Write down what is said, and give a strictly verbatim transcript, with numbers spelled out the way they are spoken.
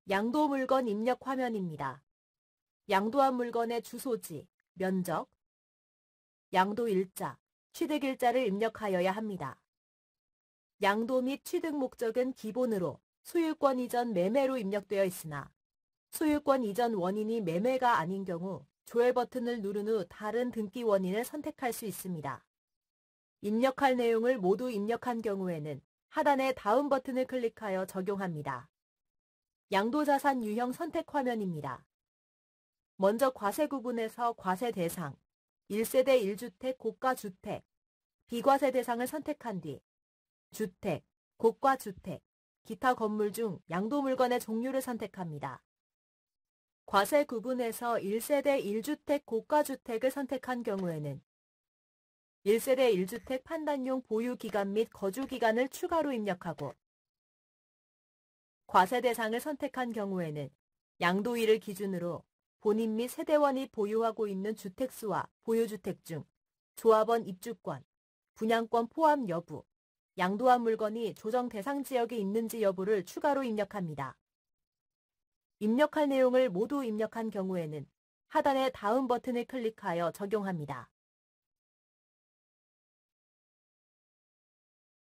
양도 물건 입력 화면입니다. 양도한 물건의 주소지, 면적, 양도 일자, 취득 일자를 입력하여야 합니다. 양도 및 취득 목적은 기본으로 소유권 이전 매매로 입력되어 있으나 소유권 이전 원인이 매매가 아닌 경우 조회 버튼을 누른 후 다른 등기 원인을 선택할 수 있습니다. 입력할 내용을 모두 입력한 경우에는 하단의 다음 버튼을 클릭하여 적용합니다. 양도자산 유형 선택 화면입니다. 먼저 과세 구분에서 과세 대상, 일 세대 일 주택 고가주택, 비과세 대상을 선택한 뒤 주택, 고가주택, 기타 건물 중 양도 물건의 종류를 선택합니다. 과세 구분에서 일 세대 일 주택 고가주택을 선택한 경우에는 일 세대 일 주택 판단용 보유기간 및 거주기간을 추가로 입력하고 과세 대상을 선택한 경우에는 양도일을 기준으로 본인 및 세대원이 보유하고 있는 주택수와 보유주택 중 조합원 입주권, 분양권 포함 여부, 양도한 물건이 조정 대상 지역에 있는지 여부를 추가로 입력합니다. 입력할 내용을 모두 입력한 경우에는 하단의 다음 버튼을 클릭하여 적용합니다.